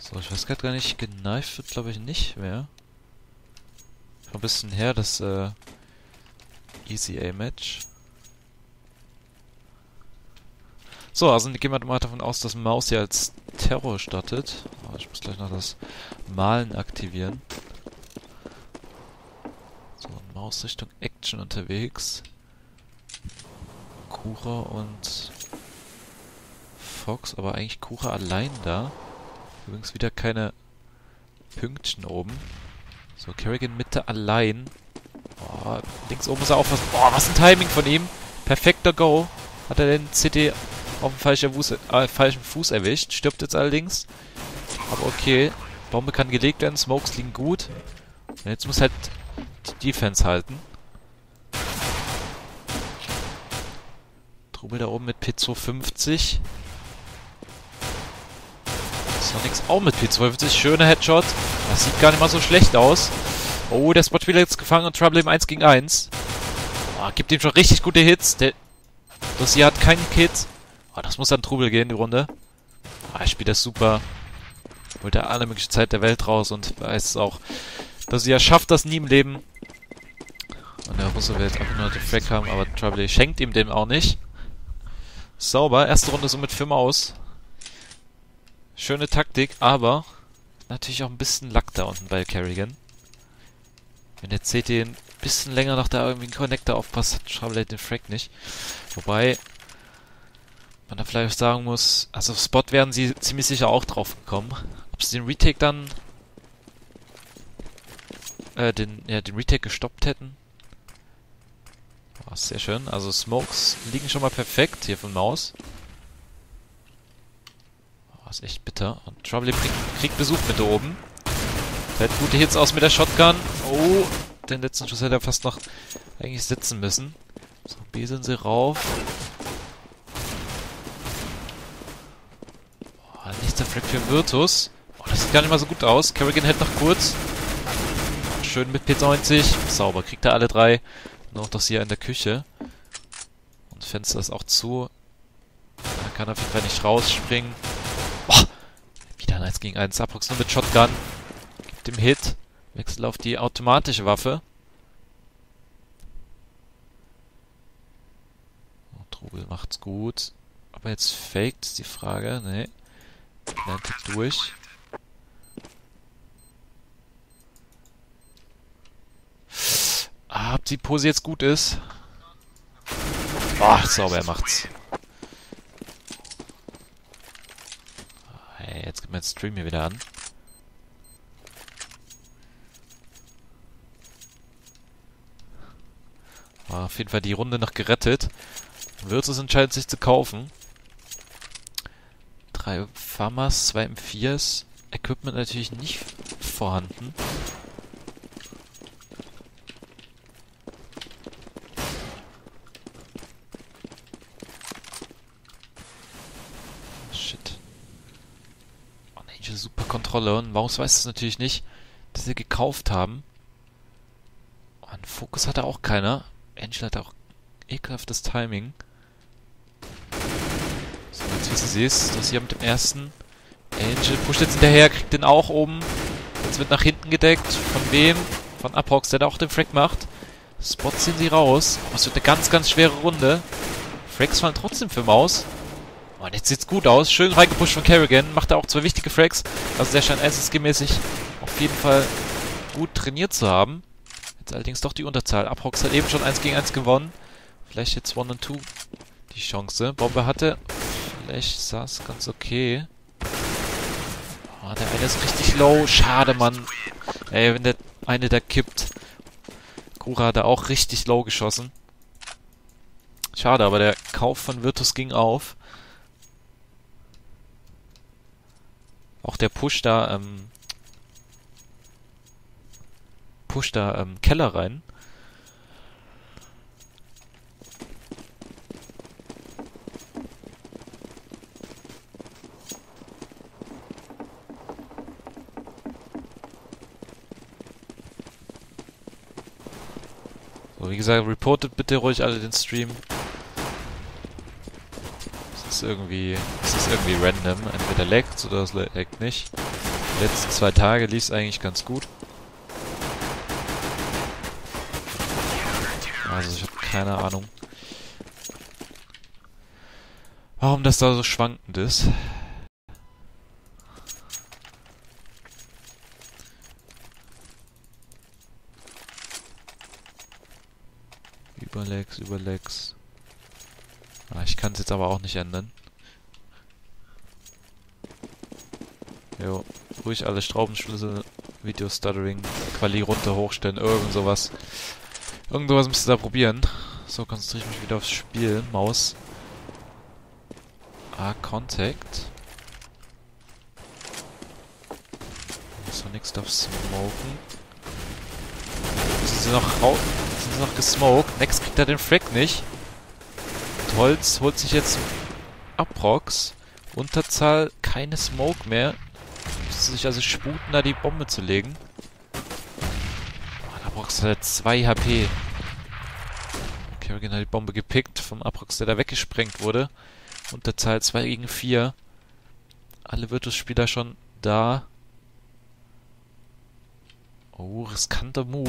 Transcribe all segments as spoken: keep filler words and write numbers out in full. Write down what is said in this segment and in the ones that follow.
So, ich weiß gerade gar nicht, geknifed wird glaube ich nicht mehr. Schon ein bisschen her, das äh, Easy A-Match. So, also gehen wir mal davon aus, dass Maus hier als Terror startet. Oh, ich muss gleich noch das Malen aktivieren. So, Maus Richtung Action unterwegs. Kura und Fox, aber eigentlich Kura allein da. Übrigens wieder keine Pünktchen oben. So, Kerrigan Mitte allein. Oh, links oben muss er aufpassen. Boah, was ein Timing von ihm. Perfekter Go. Hat er den C T auf dem falschen Fuß, äh, falschen Fuß erwischt. Stirbt jetzt allerdings. Aber okay. Bombe kann gelegt werden. Smokes liegen gut. Und jetzt muss halt die Defense halten. Trubel da oben mit P zweihundertfünfzig. Sonics auch mit P zweihundertfünfzig. Schöner Headshot. Das sieht gar nicht mal so schlecht aus. Oh, der Spot-Spieler jetzt gefangen und Trouble im eins gegen eins. Oh, gibt ihm schon richtig gute Hits. Der Dossier hat keinen Kit. Oh, das muss an Trubel gehen, die Runde. Oh, er spielt das super. Holt er alle mögliche Zeit der Welt raus und weiß auch, Dossier schafft das nie im Leben. Und der Russe will jetzt einfach nur den Frag haben, aber Trouble schenkt ihm dem auch nicht. Sauber, erste Runde somit für Maus. Schöne Taktik, aber natürlich auch ein bisschen Lack da unten bei Kerrigan. Wenn der C T ein bisschen länger noch da irgendwie einen Connector aufpasst, hat Trouble den Frag nicht. Wobei man da vielleicht sagen muss, also auf Spot wären sie ziemlich sicher auch drauf gekommen. Ob sie den Retake dann äh, den, ja, den Retake gestoppt hätten. Oh, sehr schön. Also Smokes liegen schon mal perfekt hier von Maus. Oh, ist echt bitter. Und Trouble kriegt Besuch mit da oben. Der hat gute Hits aus mit der Shotgun. Oh, den letzten Schuss hätte er fast noch eigentlich sitzen müssen. So, B sind sie rauf. Oh, nächster Frag für Virtus. Oh, das sieht gar nicht mal so gut aus. Kerrigan hält noch kurz. Schön mit P neunzig. Sauber, kriegt er alle drei. Noch das hier in der Küche. Und Fenster ist auch zu. Da kann er auf jeden Fall nicht rausspringen. Oh, wieder ein eins gegen eins. Aprox nur mit Shotgun. Gibt dem Hit. Wechsel auf die automatische Waffe. Oh, Trubel macht's gut. Aber jetzt faked ist die Frage. Nee. Lernt durch. Ah, ob die Pose jetzt gut ist. Ach, sauber, er macht's. Hey, jetzt geht mein Stream hier wieder an. War auf jeden Fall die Runde noch gerettet. Virtus entscheidet sich zu kaufen. Drei Farmers, zwei M viers. Equipment natürlich nicht vorhanden. Super Kontrolle und Maus weiß es natürlich nicht, dass sie gekauft haben. Oh, einen Fokus hat er auch keiner. Angel hat auch ekelhaftes Timing. So, jetzt wie sie es, das hier mit dem ersten. Angel pusht jetzt hinterher, kriegt den auch oben. Jetzt wird nach hinten gedeckt. Von wem? Von Aprox, der da auch den Frag macht. Spots ziehen sie raus. Oh, es wird eine ganz, ganz schwere Runde. Frags fallen trotzdem für Maus. Und jetzt sieht's gut aus. Schön reingepusht von Kerrigan. Macht er auch zwei wichtige Frags. Also der scheint S S G-mäßig auf jeden Fall gut trainiert zu haben. Jetzt allerdings doch die Unterzahl. Aprox hat eben schon eins gegen eins gewonnen. Vielleicht jetzt eins und zwei die Chance. Bombe hatte. Vielleicht sah es ganz okay. Oh, der eine ist richtig low. Schade, Mann. Ey, wenn der eine da kippt. Kura hat da auch richtig low geschossen. Schade, aber der Kauf von Virtus ging auf. Auch der Push da, ähm, Push da, ähm, Keller rein. So, wie gesagt, reportet bitte ruhig alle den Stream. Es ist irgendwie, es ist irgendwie random. Entweder laggt oder es laggt nicht. Die letzten zwei Tage lief es eigentlich ganz gut. Also ich habe keine Ahnung, warum das da so schwankend ist. Überlegs, Überlegs. Ah, ich kann es jetzt aber auch nicht ändern. Jo, ruhig alle Schraubenschlüssel, Video Stuttering, Quali runter, hochstellen, irgend sowas. Irgend sowas müsst ihr da probieren. So, konzentriere ich mich wieder aufs Spiel. Maus. Ah, Contact. Sonic darf smoken. Sind sie noch raus? Sind sie noch gesmoked? Next kriegt er den Frag nicht. Und Holz holt sich jetzt Aprox. Unterzahl, keine Smoke mehr. Müsste sich also sputen, da die Bombe zu legen. Oh, Aprox hat zwei H P. Kerrigan hat die Bombe gepickt vom Aprox, der da weggesprengt wurde. Unterzahl zwei gegen vier. Alle Virtus-Spieler schon da. Oh, riskanter Move.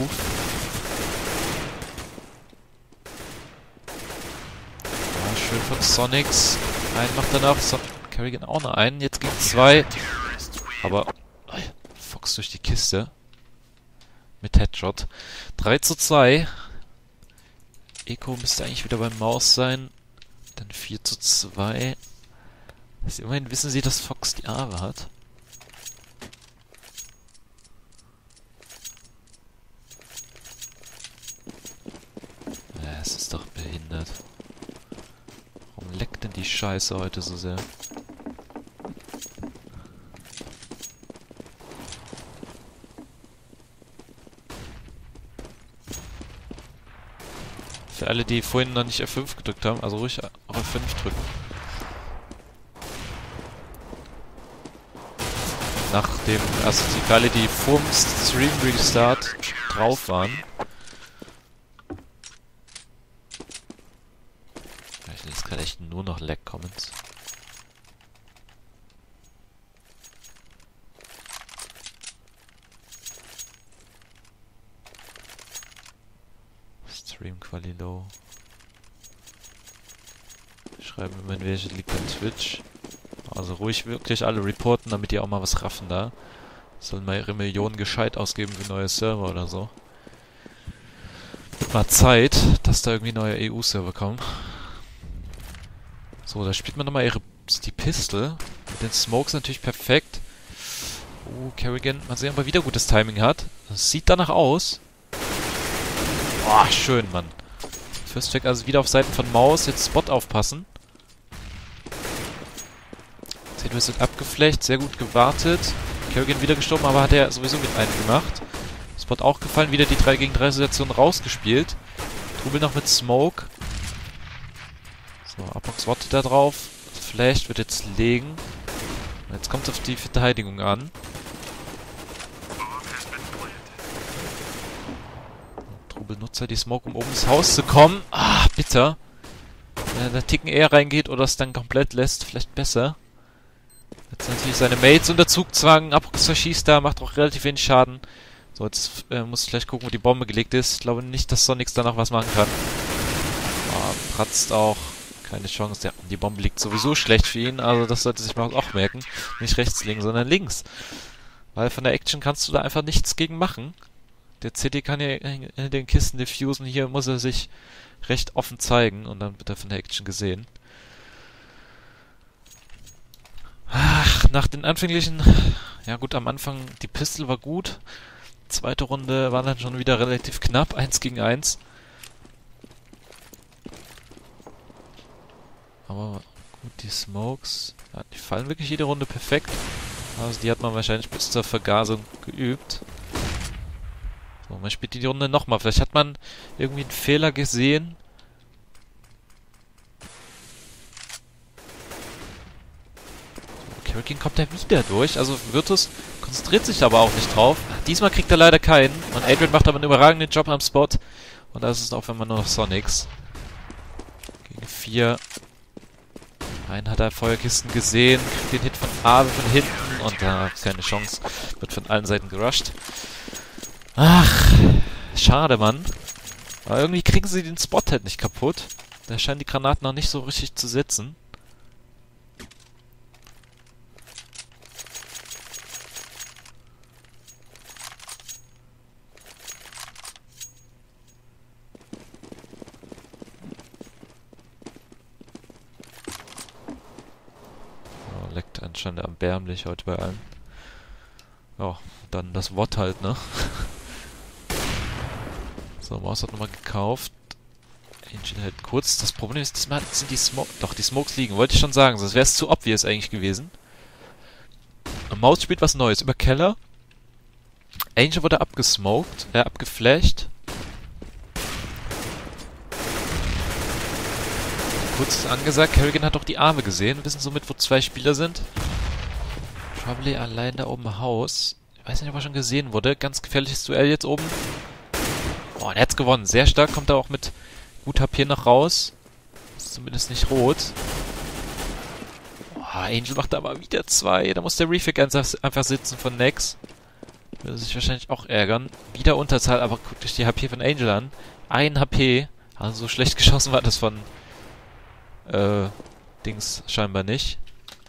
Ja, schön von Sonics. Einen macht er noch. So Kerrigan auch noch einen. Jetzt gegen zwei. Aber oh, Fox durch die Kiste. Mit Headshot. drei zu zwei. Eco müsste eigentlich wieder beim Maus sein. Dann vier zu zwei. Also immerhin wissen sie, dass Fox die Aare hat. Ja, es ist doch behindert. Warum leckt denn die Scheiße heute so sehr? Für alle, die vorhin noch nicht F fünf gedrückt haben, also ruhig auch F fünf drücken. Nachdem, also für alle, die vor dem Stream Restart drauf waren. Ich lese gerade echt nur noch Lag-Comments. Stream Quali Low. Schreiben immer, welche liegt an Twitch. Also ruhig wirklich alle reporten, damit die auch mal was raffen da. Sollen mal ihre Millionen gescheit ausgeben für neue Server oder so. Wird mal Zeit, dass da irgendwie neue E U-Server kommen. So, da spielt man nochmal ihre die Pistol. Mit den Smokes natürlich perfekt. Oh, Kerrigan, mal sehen, ob er wieder gutes Timing hat. Das sieht danach aus. Oh, schön, Mann. First Check also wieder auf Seiten von Maus. Jetzt Spot aufpassen. Zedwis wird abgeflecht. Sehr gut gewartet. Kerrigan wieder gestorben, aber hat er sowieso mit einem gemacht. Spot auch gefallen. Wieder die drei gegen drei Situation rausgespielt. Trubel noch mit Smoke. So, Apox wartet da drauf. Flash wird jetzt legen. Jetzt kommt es auf die Verteidigung an. Benutzer die Smoke, um oben ins Haus zu kommen. Ah, bitter. Wenn der Ticken eher reingeht oder es dann komplett lässt, vielleicht besser. Jetzt natürlich seine Mates unter Zugzwang. Aprox verschießt da, macht auch relativ wenig Schaden. So, jetzt äh, muss ich gleich gucken, wo die Bombe gelegt ist. Ich glaube nicht, dass Sonics da noch was machen kann. Ah, pratzt auch. Keine Chance. Ja, die Bombe liegt sowieso schlecht für ihn. Also das sollte sich mal auch merken. Nicht rechts liegen, sondern links. Weil von der Action kannst du da einfach nichts gegen machen. Der C D kann ja in den Kisten diffusen. Hier muss er sich recht offen zeigen. Und dann wird er von der Action gesehen. Ach, nach den anfänglichen... Ja gut, am Anfang die Pistol war gut. Zweite Runde war dann schon wieder relativ knapp. Eins gegen eins. Aber gut, die Smokes... Ja, die fallen wirklich jede Runde perfekt. Also die hat man wahrscheinlich bis zur Vergasung geübt. So, man spielt die Runde nochmal. Vielleicht hat man irgendwie einen Fehler gesehen. So, Kerrigan kommt ja wieder durch. Also Virtus konzentriert sich aber auch nicht drauf. Diesmal kriegt er leider keinen. Und Adrian macht aber einen überragenden Job am Spot. Und das ist auch, wenn man nur noch Sonics. Gegen vier. Einen hat er Feuerkisten gesehen. Kriegt den Hit von Aave von hinten. und da äh, keine Chance. Wird von allen Seiten gerusht. Ach, schade, Mann. Aber irgendwie kriegen sie den Spot halt nicht kaputt. Da scheinen die Granaten noch nicht so richtig zu sitzen. Oh, leckt anscheinend erbärmlich heute bei allen. Ja, dann das W O T halt, ne? So, Maus hat nochmal gekauft. Angel hält kurz. Das Problem ist, diesmal sind die Smokes... Doch, die Smokes liegen. Wollte ich schon sagen. Sonst wäre es zu obvious eigentlich gewesen. Und Maus spielt was Neues. Über Keller. Angel wurde abgesmoked. Äh, abgeflasht. Kurz ist angesagt. Kerrigan hat doch die Arme gesehen. Wir wissen somit, wo zwei Spieler sind. Trouble allein da oben im Haus. Ich weiß nicht, ob er schon gesehen wurde. Ganz gefährliches Duell jetzt oben. Oh, und er hat's gewonnen. Sehr stark. Kommt er auch mit gut H P noch raus. Ist zumindest nicht rot. Oh, Angel macht da aber wieder zwei. Da muss der Refig einfach sitzen von Nex. Würde sich wahrscheinlich auch ärgern. Wieder Unterzahl, aber guckt euch die H P von Angel an. Ein H P. Also so schlecht geschossen war das von äh, Dings scheinbar nicht.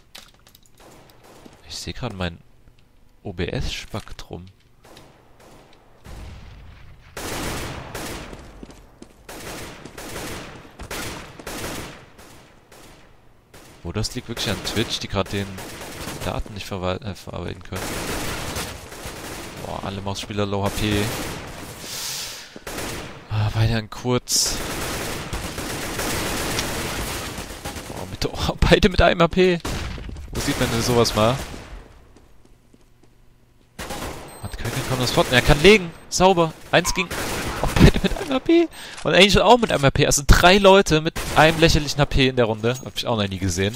Ich sehe gerade mein O B S-Spektrum. Oh, das liegt wirklich an Twitch, die gerade den Daten nicht verwal- äh, verarbeiten können. Boah, alle Mausspieler Low H P. Ah, weiter in kurz. Oh, mit, oh, beide mit einem H P. Wo sieht man denn sowas mal? Hat König kommt das fort. Er kann legen. Sauber. Eins ging. Oh, beide mit einem H P. Und Angel auch mit einem H P. Also drei Leute mit einem lächerlichen H P in der Runde. Hab ich auch noch nie gesehen.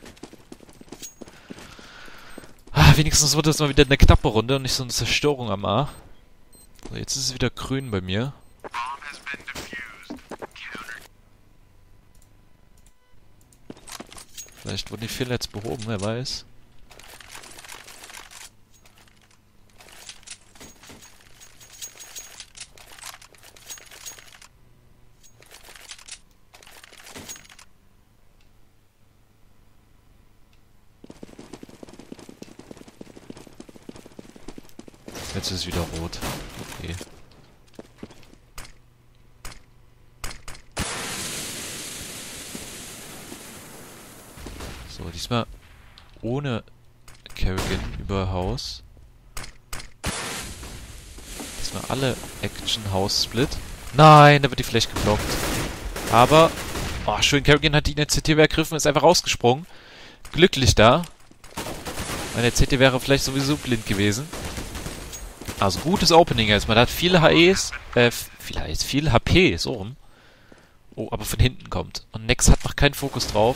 Ah, wenigstens wird das mal wieder eine knappe Runde und nicht so eine Zerstörung am A. So, jetzt ist es wieder grün bei mir. Vielleicht wurden die Fehler jetzt behoben, wer weiß. Jetzt ist es wieder rot. Okay. So, diesmal ohne Kerrigan über Haus. Diesmal alle Action Haus Split. Nein, da wird die Flash geblockt. Aber, oh, schön, Kerrigan hat die Initiative ergriffen, ist einfach rausgesprungen. Glücklich da. Meine C T wäre vielleicht sowieso blind gewesen. Also gutes Opening jetzt. Man hat viele H Es, äh, viele H Es, viel H P, so rum. Oh, aber von hinten kommt. Und Nex hat noch keinen Fokus drauf.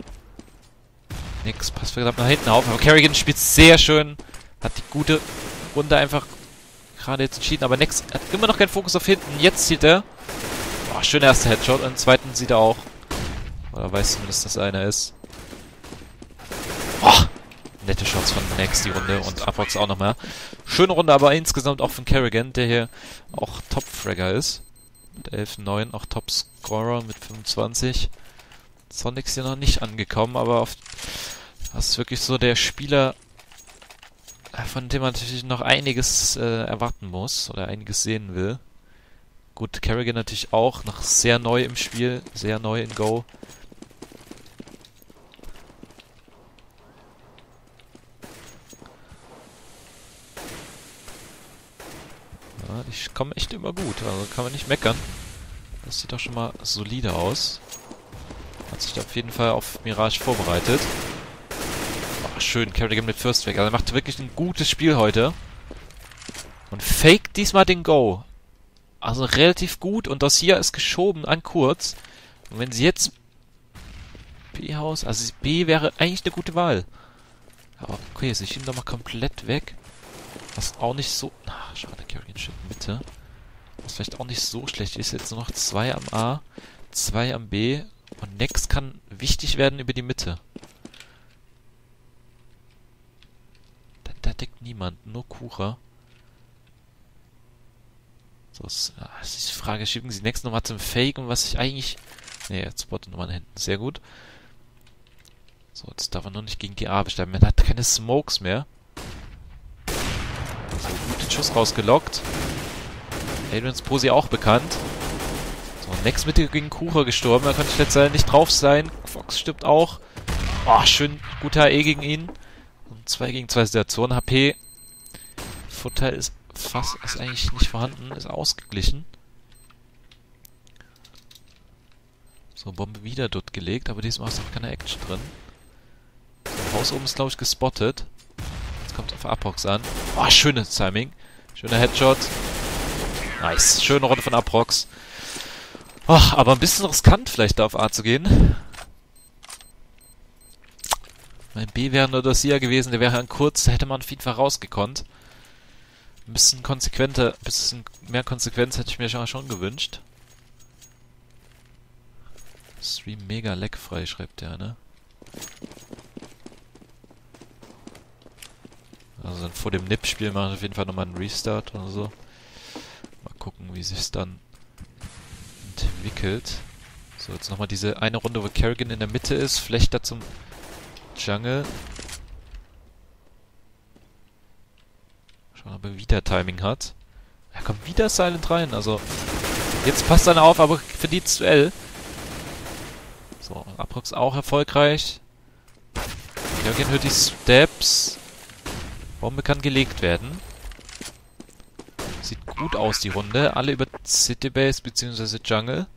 Nex passt verdammt nach hinten auf. Aber Kerrigan spielt sehr schön. Hat die gute Runde einfach gerade jetzt entschieden. Aber Nex hat immer noch keinen Fokus auf hinten. Jetzt sieht er. Boah, schöner erster Headshot. Und den zweiten sieht er auch. Oder weiß zumindest, dass einer ist. Boah. Nette Shots von Nex die Runde und Aprox auch nochmal. Schöne Runde, aber insgesamt auch von Kerrigan, der hier auch Top-Fragger ist. Mit elf neun, auch Top-Scorer mit fünfundzwanzig. Sonic ist hier noch nicht angekommen, aber auf, das ist wirklich so der Spieler, von dem man natürlich noch einiges äh, erwarten muss oder einiges sehen will. Gut, Kerrigan natürlich auch, noch sehr neu im Spiel, sehr neu in Go. Ja, ich komme echt immer gut, also kann man nicht meckern. Das sieht doch schon mal solide aus. Hat sich da auf jeden Fall auf Mirage vorbereitet. Oh, schön, Kerrigan mit First weg. Also er macht wirklich ein gutes Spiel heute. Und faked diesmal den Go. Also relativ gut und das hier ist geschoben an kurz. Und wenn sie jetzt B-Haus, also B wäre eigentlich eine gute Wahl. Aber okay, sie schieben da mal komplett weg. Was auch nicht so... Ach, schade, Kerrigan steht Mitte. Was vielleicht auch nicht so schlecht ist. Jetzt nur noch zwei am A, zwei am B. Und Nex kann wichtig werden über die Mitte. deckt niemand, nur Kucher. So, ist, ja, das ist die Frage, schieben sie nächstes nochmal zum Fake und was ich eigentlich... Ne, jetzt spottet nochmal hinten, sehr gut. So, jetzt darf er noch nicht gegen die A besteigen. Man hat keine Smokes mehr. So, gut den Schuss rausgelockt. Adrians Posi auch bekannt. So, Nex mit gegen Kucher gestorben. Da konnte ich letztes nicht drauf sein. Fox stirbt auch. Oh, schön guter H E gegen ihn. Und zwei gegen zwei Situationen. H P. Vorteil ist fast ist eigentlich nicht vorhanden. Ist ausgeglichen. So, Bombe wieder dort gelegt. Aber diesmal ist noch keine Action drin. So, Haus oben ist, glaube ich, gespottet. Jetzt kommt auf Aprox an. Oh, schönes Timing. Schöner Headshot. Nice. Schöne Runde von Aprox. Oh, aber ein bisschen riskant vielleicht da auf A zu gehen. Mein B wäre nur das hier gewesen, der wäre an kurz, da hätte man auf jeden Fall rausgekonnt. Ein bisschen konsequenter, ein bisschen mehr Konsequenz hätte ich mir schon, schon gewünscht. Stream mega leckfrei, schreibt der, ne? Also dann vor dem N I P-Spiel mache ich auf jeden Fall nochmal einen Restart oder so. Mal gucken, wie sich's dann entwickelt. So, jetzt nochmal diese eine Runde, wo Kerrigan in der Mitte ist. Flechter zum Jungle. Schauen, ob er wieder Timing hat. Er kommt wieder Silent rein, also jetzt passt er auf, aber verdient das Duell. So, Aprox auch erfolgreich. Kerrigan hört die Steps. Bombe kann gelegt werden. Sieht gut aus, die Runde. Alle über City Base bzw. Jungle.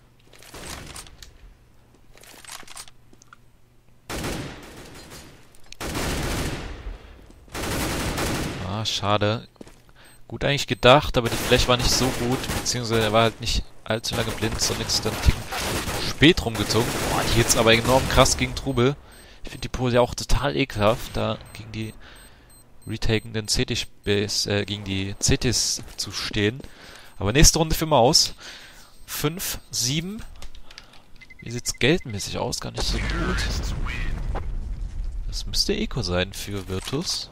Ah, schade. Gut eigentlich gedacht, aber die Flash war nicht so gut, beziehungsweise er war halt nicht allzu lange blind, sondern ist dann einen Ticken spät rumgezogen. Boah, die jetzt aber enorm krass gegen Trubel. Ich finde die Pose ja auch total ekelhaft, da gegen die retakenden C T-Base, äh, gegen die C Ts zu stehen. Aber nächste Runde für Maus. fünf, sieben. Wie sieht's geldmäßig aus? Gar nicht so gut. Das müsste Eco sein für Virtus.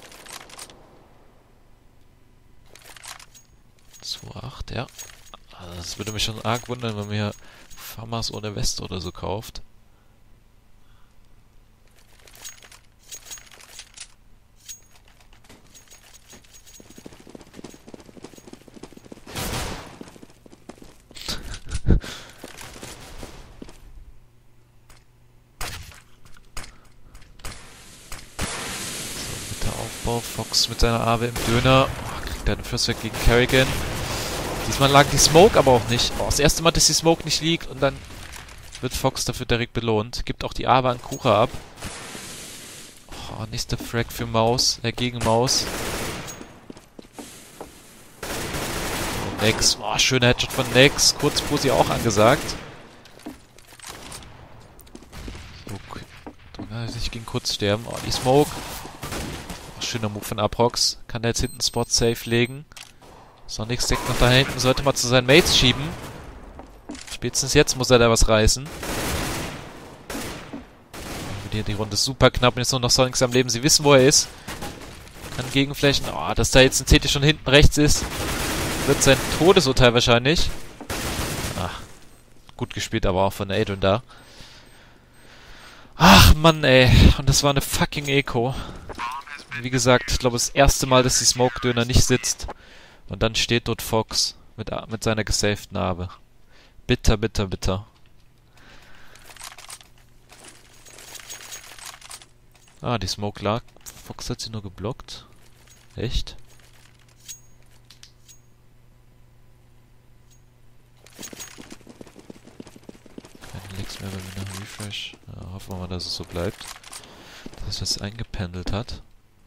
zwei acht, ja. Also das würde mich schon arg wundern, wenn man hier Famas ohne Weste oder so kauft. Fox mit seiner A W im Döner. Oh, kriegt er den First Weg gegen Kerrigan. Diesmal lag die Smoke aber auch nicht. Oh, das erste Mal, dass die Smoke nicht liegt und dann wird Fox dafür direkt belohnt. Gibt auch die A W an Kucher ab. Oh, nächster Frag für Maus. Äh, gegen Maus. Oh, Nex. Oh, schöner Headshot von Nex. Kurz Posi auch angesagt. Okay. Da nicht gegen kurz sterben. Oh, die Smoke. Schöner Move von Aprox. Kann der jetzt hinten Spot safe legen. Sonic steckt noch da hinten. Sollte mal zu seinen Mates schieben. Spätestens jetzt muss er da was reißen. Die, die Runde ist super knapp. Und jetzt nur noch Sonic am Leben. Sie wissen, wo er ist. Kann gegenflächen. Oh, dass da jetzt ein T T schon hinten rechts ist. Wird sein Todesurteil wahrscheinlich. Ach. Gut gespielt, aber auch von Adrian da. Ach, Mann, ey. Und das war eine fucking Eco. Wie gesagt, ich glaube, das erste Mal, dass die Smoke-Döner nicht sitzt. Und dann steht dort Fox mit, mit seiner gesavten Narbe. Bitter, bitter, bitter. Ah, die Smoke lag. Fox hat sie nur geblockt. Echt? Keine Licks mehr bei mir nach Refresh. Ja, hoffen wir mal, dass es so bleibt. Dass es eingependelt hat.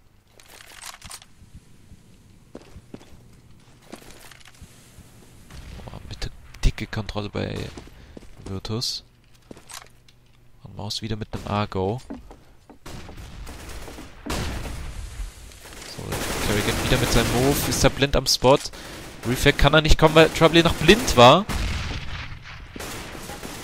Dicke Kontrolle bei Virtus. Und Maus wieder mit einem A-Go. So, Kerrigan wieder mit seinem Move. Ist er blind am Spot. Reflect kann er nicht kommen, weil Trouble noch blind war.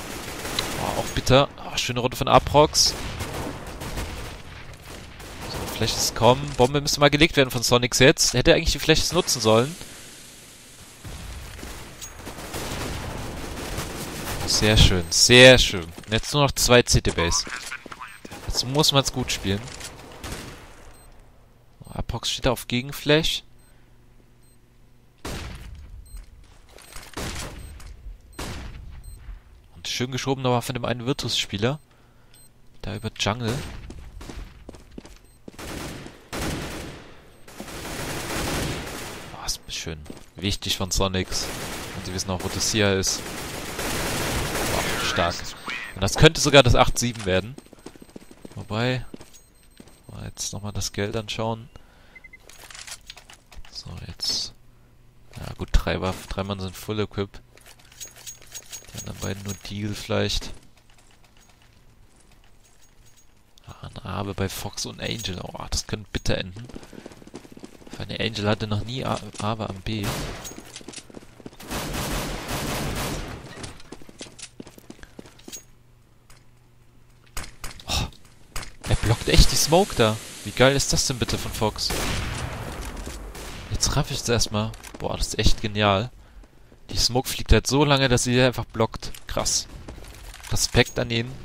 Oh, auch bitter. Oh, schöne Runde von Aprox. So, Flashes kommen. Bombe müsste mal gelegt werden von Sonics jetzt. Hätte eigentlich die Flashes nutzen sollen. Sehr schön, sehr schön. Und jetzt nur noch zwei C T-Base. Jetzt muss man es gut spielen. Oh, Apox steht da auf Gegenflash. Und schön geschoben nochmal von dem einen Virtus-Spieler. Da über Jungle. Oh, ist schön. Wichtig von Sonics. Und sie wissen auch, wo das hier ist. Oh, stark. Und das könnte sogar das acht sieben werden. Wobei... Mal jetzt nochmal das Geld anschauen. So, jetzt... Ja gut, drei Waffen, drei Mann sind Full Equip. Die anderen beiden nur Deal vielleicht. Ah, ein Abe bei Fox und Angel. Oh, das könnte bitter enden. Für eine Angel hatte noch nie A Abe am B. Oh, er blockt echt die Smoke da. Wie geil ist das denn bitte von Fox? Jetzt raff ich es erstmal. Boah, das ist echt genial. Die Smoke fliegt halt so lange, dass sie einfach blockt. Krass. Respekt an ihn.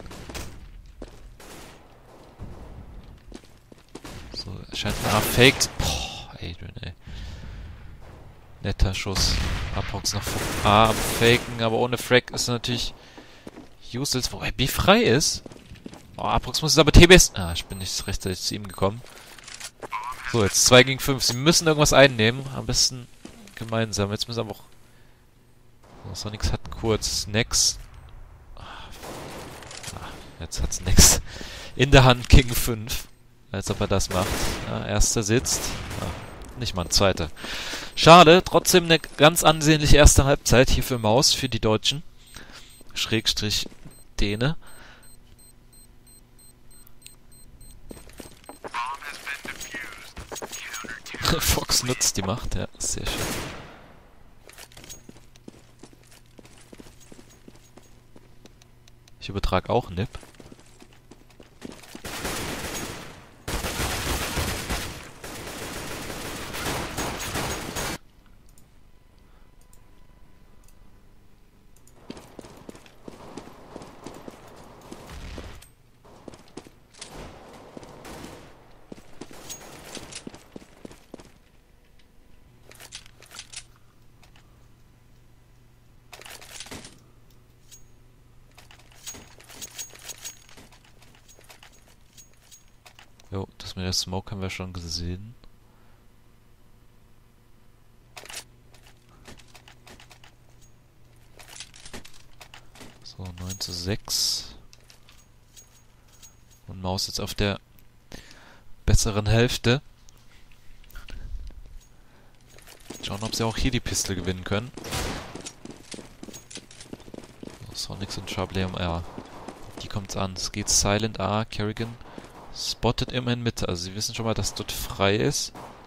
So, er scheint ein A faked. Boah, Adrian, ey. Netter Schuss. Apox noch vom A am Faken, aber ohne Frag ist natürlich useless, wobei B frei ist. Oh, Apox muss jetzt aber T B S... Ah, ich bin nicht rechtzeitig zu ihm gekommen. So, jetzt zwei gegen fünf. Sie müssen irgendwas einnehmen. Am besten gemeinsam. Jetzt müssen wir aber auch... Oh, Sonics hat kurz. Nex. Ah, jetzt hat's Nex in der Hand gegen fünf. Als ob er das macht. Ja, erster sitzt. Ah, nicht mal ein zweiter. Schade. Trotzdem eine ganz ansehnliche erste Halbzeit hier für Maus, für die Deutschen. Schrägstrich Däne. Fox nutzt die Macht, ja, sehr schön. Ich übertrage auch Nip. Jo, das mit der Smoke haben wir schon gesehen. So, neun zu sechs. Und Maus jetzt auf der besseren Hälfte. Schauen, ob sie auch hier die Pistole gewinnen können. So, Sonics und Trouble am R. Die kommt's an. Es geht Silent A, Kerrigan. Spottet immerhin Mitte, also sie wissen schon mal, dass dort frei ist.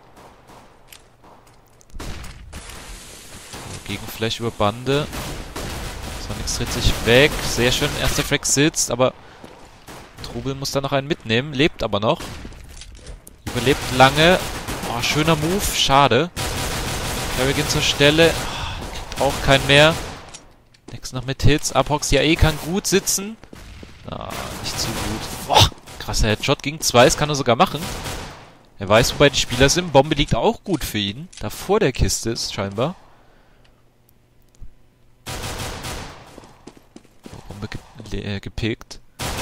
So, Gegenflash über Bande. Sonics dreht sich weg. Sehr schön, erster Frag sitzt, aber Trubel muss da noch einen mitnehmen. Lebt aber noch. Überlebt lange. Oh, schöner Move, schade. Kerrigan zur Stelle. Oh, auch kein mehr. Next noch mit Hits. Apox ja eh kann gut sitzen. Ah, nicht zu gut. Boah. Krasser Headshot gegen zwei, das kann er sogar machen. Er weiß, wobei die Spieler sind. Bombe liegt auch gut für ihn. Da vor der Kiste ist, scheinbar. Bombe ge äh, gepickt.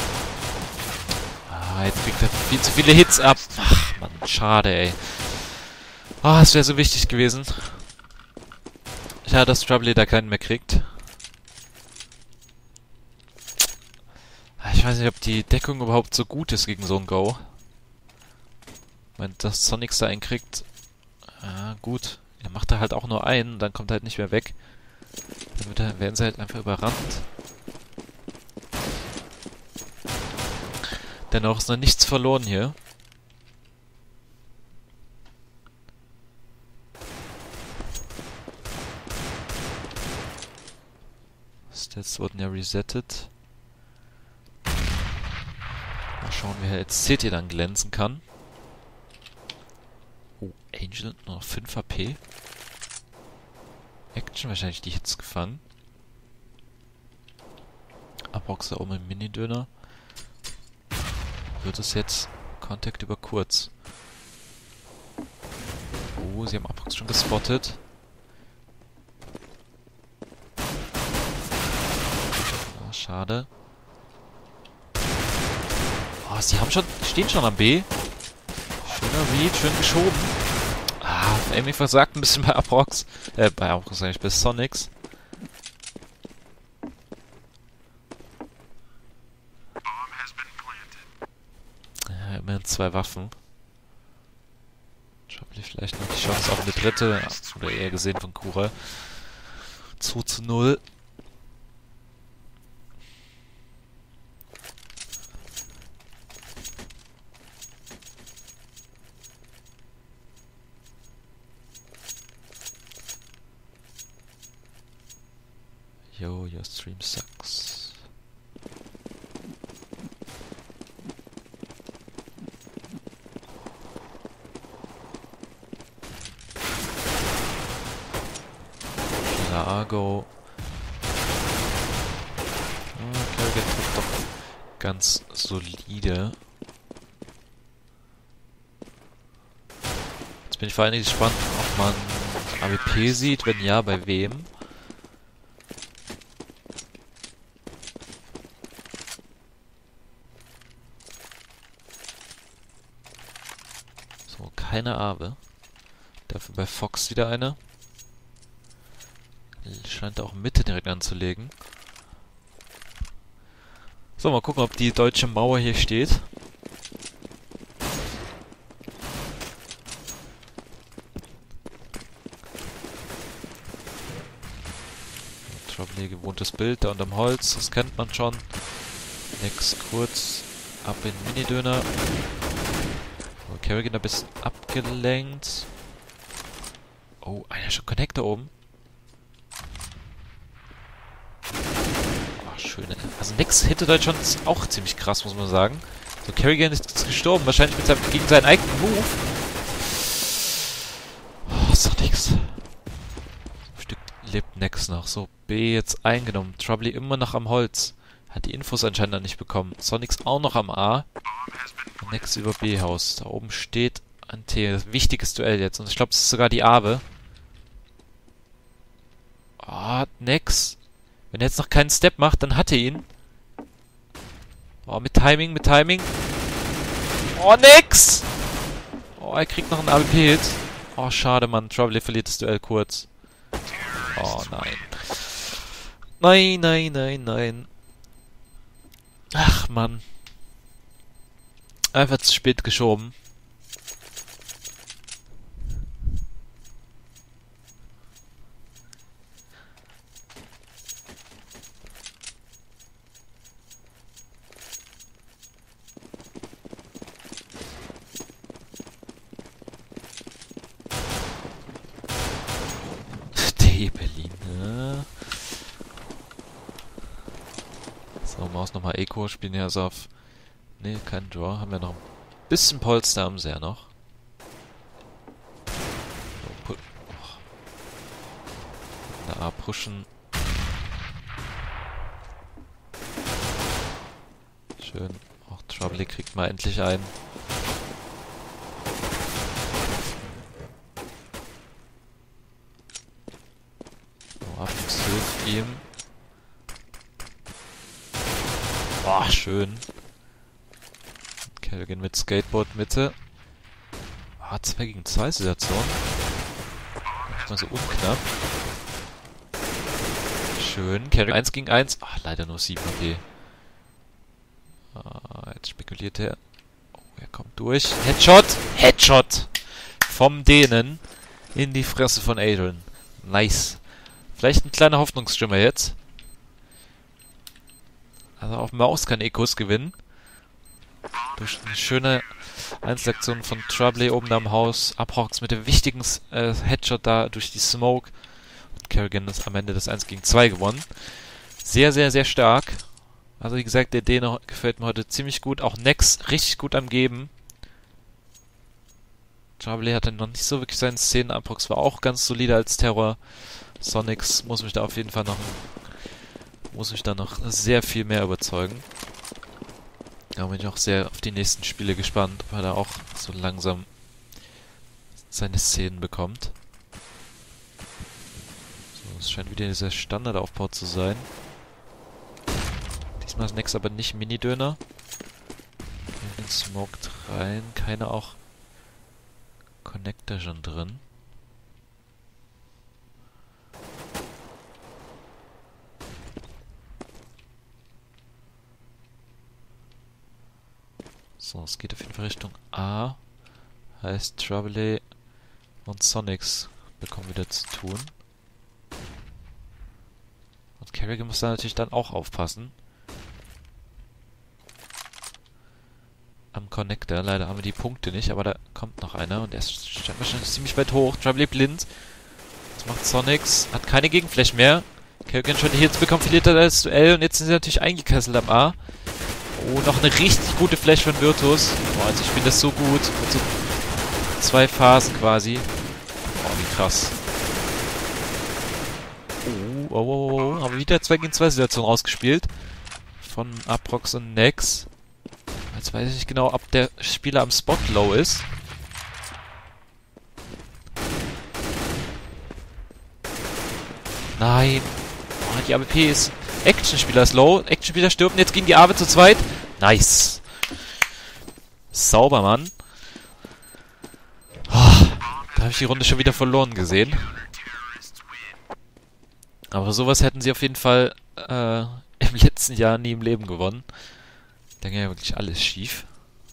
Ah, jetzt kriegt er viel zu viele Hits ab. Ach, Mann, schade, ey. Ah, es wäre so wichtig gewesen. Schade, dass Trouble da keinen mehr kriegt. Ich weiß nicht, ob die Deckung überhaupt so gut ist gegen so ein Go. Ich meine, dass Sonics da einen kriegt. Ah, gut. Er macht da halt auch nur einen, dann kommt er halt nicht mehr weg. Dann wird er, werden sie halt einfach überrannt. Dennoch ist noch nichts verloren hier. Stats wurden ja resettet. Mal schauen, wer jetzt C T dann glänzen kann. Angel nur noch fünf H P. Action wahrscheinlich die Hits gefangen. Aprox da oben im Mini-Döner. Wird es jetzt Kontakt über kurz. Oh, sie haben Aprox schon gespottet. Ah, schade. Oh, sie haben schon, stehen schon am B. Schöner Read, schön geschoben. Ah, irgendwie versagt ein bisschen bei Aprox. Äh, bei Aprox eigentlich, bei Sonics. Ja, immerhin zwei Waffen. Troubly vielleicht noch die Chance auf eine dritte. Oder eher gesehen von Kura. zwei zu null. Yo, your stream sucks. Argo. Oh, Kerrigan trifft doch ganz solide. Jetzt bin ich vor allem gespannt, ob man A W P sieht. Wenn ja, bei wem? So, keine Awe. Dafür bei Fox wieder eine. Scheint auch Mitte direkt anzulegen. So, mal gucken, ob die deutsche Mauer hier steht. Troubly gewohntes Bild da unterm Holz, das kennt man schon. Nix kurz ab in den Mini-Döner. Oh, Kerrigan ein bisschen abgelenkt. Oh, einer schon Connect da oben. Schöne. Also Nix hittet halt schon auch ziemlich krass, muss man sagen. So, Kerrigan ist gestorben, wahrscheinlich mit seinem, gegen seinen eigenen Move. Oh, ist doch nix. Ein Stück lebt Nix noch. So, B jetzt eingenommen. Troubly immer noch am Holz. Hat die Infos anscheinend noch nicht bekommen. Sonics auch noch am A. Und Nix über B-Haus. Da oben steht ein T. Das wichtiges Duell jetzt. Und ich glaube, es ist sogar die Awe. Ah, oh, Nix. Wenn er jetzt noch keinen Step macht, dann hat er ihn. Oh, mit Timing, mit Timing. Oh, nix! Oh, er kriegt noch einen A W P-Hit. Oh, schade, Mann. Troubly verliert das Duell kurz. Oh, nein. Nein, nein, nein, nein. Ach, Mann. Einfach zu spät geschoben. Berlin, ne? So, Maus nochmal Eco, spielen ja so auf... Ne, kein Draw, haben wir noch ein bisschen Polster, haben sie ja noch. So, oh. Na, A pushen. Schön. Auch Troubly kriegt mal endlich einen. Hilft ihm. Boah, schön. Kerrigan mit Skateboard Mitte. Ah, zwei gegen zwei Situation. Nicht mal so unknapp. Schön. Kerrigan eins gegen eins. Ach, leider nur sieben H P. Ah, jetzt spekuliert er. Oh, er kommt durch. Headshot! Headshot! Vom Dänen in die Fresse von Adrian. Nice. Vielleicht ein kleiner Hoffnungsschimmer jetzt. Also auf Maus kann Ecos gewinnen. Durch eine schöne Einzelaktion von Troubly oben am Haus. Aprox mit dem wichtigen äh, Headshot da durch die Smoke. Und Kerrigan ist am Ende das eins gegen zwei gewonnen. Sehr, sehr, sehr stark. Also wie gesagt, der Däne gefällt mir heute ziemlich gut. Auch Nex richtig gut am Geben. Trouble hatte noch nicht so wirklich seine Szenen. Aprox war auch ganz solide als Terror. Sonics muss mich da auf jeden Fall noch muss mich da noch sehr viel mehr überzeugen. Da bin ich auch sehr auf die nächsten Spiele gespannt, ob er da auch so langsam seine Szenen bekommt. So, es scheint wieder dieser Standardaufbau zu sein. Diesmal ist Nex aber nicht Mini-Döner. Den smoked rein, keine auch Connector schon drin. So, es geht auf jeden Fall Richtung A. Heißt, Trouble und Sonics bekommen wieder zu tun. Und Kerrigan muss da natürlich dann auch aufpassen. Am Connector. Leider haben wir die Punkte nicht, aber da kommt noch einer. Und der ist wahrscheinlich ziemlich weit hoch. Trouble blind. Das macht Sonics. Hat keine Gegenfläche mehr. Kerrigan schon die Hits bekommen, verliert er das Duell. Und jetzt sind sie natürlich eingekesselt am A. Oh, noch eine richtig gute Flash von Virtus. Boah, also ich finde das so gut. Mit so zwei Phasen quasi. Boah, wie krass. Oh, oh, oh, oh. Haben wir wieder zwei gegen zwei Situationen rausgespielt. Von Aprox und Nex. Jetzt weiß ich nicht genau, ob der Spieler am Spot low ist. Nein. Oh, die A W P ist... Action-Spieler ist low. Action-Spieler stirbt. Jetzt gegen die Awe zu zweit. Nice. Sauber, Mann. Oh, da habe ich die Runde schon wieder verloren gesehen. Aber sowas hätten sie auf jeden Fall äh, im letzten Jahr nie im Leben gewonnen. Da ging ja wirklich alles schief.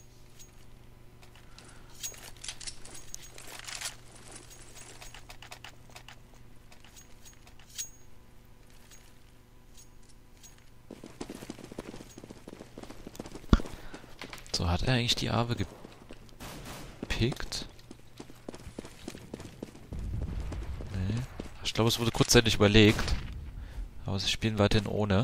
So, hat er eigentlich die Awe gepickt? Nee. Ich glaube, es wurde kurzzeitig überlegt. Aber sie spielen weiterhin ohne.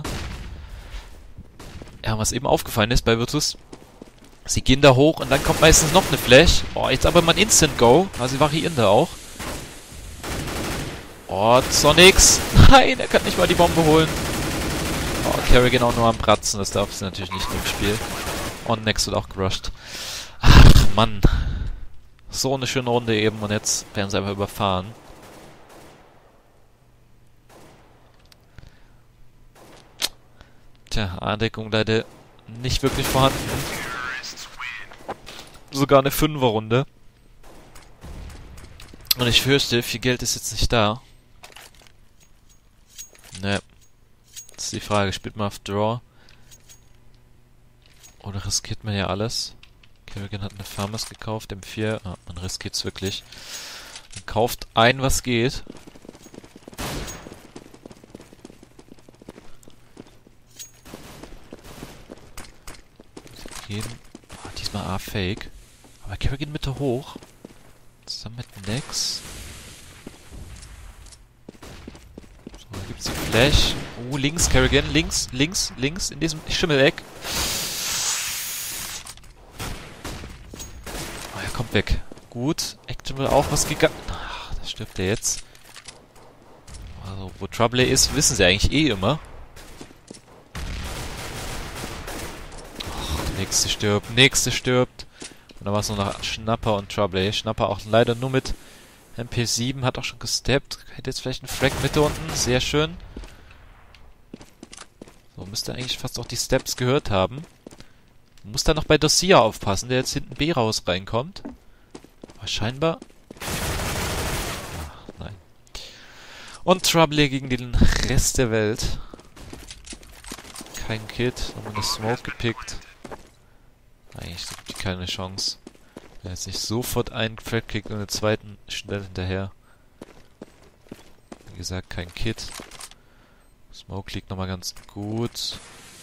Ja, was eben aufgefallen ist bei Virtus, sie gehen da hoch und dann kommt meistens noch eine Flash. Oh, jetzt aber mal ein Instant Go. Also sie variieren da auch. Oh, Sonics. Nein, er kann nicht mal die Bombe holen. Oh, Kerrigan auch nur am Bratzen. Das darf sie natürlich nicht im Spiel. Und Nex wird auch gerusht. Ach, Mann. So eine schöne Runde eben und jetzt werden sie einfach überfahren. Tja, A-Deckung leider nicht wirklich vorhanden. Sogar eine Fünfer-Runde. Und ich fürchte, viel Geld ist jetzt nicht da. Ne. Das ist die Frage, spielt man auf Draw? Oder riskiert man ja alles? Kerrigan hat eine Farmers gekauft, M vier. Ah, man riskiert es wirklich. Man kauft ein, was geht. Gehen. Ah, diesmal A-Fake. Aber Kerrigan Mitte hoch. Zusammen mit Nex. So, da gibt's die Flash. Oh, links Kerrigan. Links, links, links in diesem Schimmeleck. Oh, er kommt weg. Gut. Action will auch was gegangen. Ach, da stirbt er jetzt. Also, wo Trouble ist, wissen sie eigentlich eh immer. Ach, nächste stirbt, nächste stirbt. Und dann war es nur noch Schnapper und Trouble. Schnapper auch leider nur mit M P sieben, hat auch schon gesteppt. Hätte jetzt vielleicht einen Frag Mitte unten. Sehr schön. So, müsste eigentlich fast auch die Steps gehört haben. Muss da noch bei Dossier aufpassen, der jetzt hinten B raus reinkommt. Aber scheinbar... Ach, nein. Und Trouble gegen den Rest der Welt. Kein Kit, haben eine Smoke gepickt. Eigentlich gibt keine Chance. Wenn er jetzt nicht sofort einen Crack kriegt und einen zweiten schnell hinterher. Wie gesagt, kein Kit. Smoke liegt nochmal ganz gut.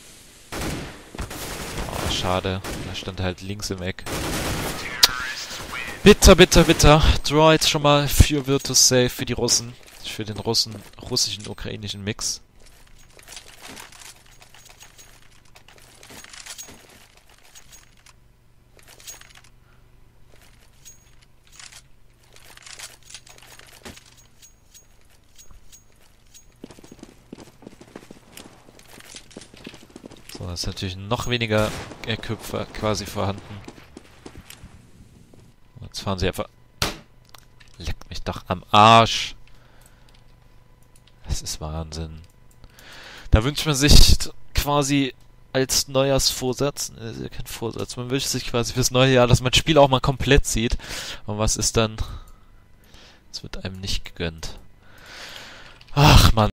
Oh, schade. Da stand er halt links im Eck. Bitter, bitter, bitter. Draw jetzt schon mal für Virtus Safe, für die Russen. Für den Russen, russischen, ukrainischen Mix. So, ist natürlich noch weniger Equip quasi vorhanden. Jetzt fahren sie einfach... Leck mich doch am Arsch. Das ist Wahnsinn. Da wünscht man sich quasi als Neujahrsvorsatz, ne, das ist ja kein Vorsatz, man wünscht sich quasi fürs neue Jahr, dass man das Spiel auch mal komplett sieht. Und was ist dann? Es wird einem nicht gegönnt. Ach man.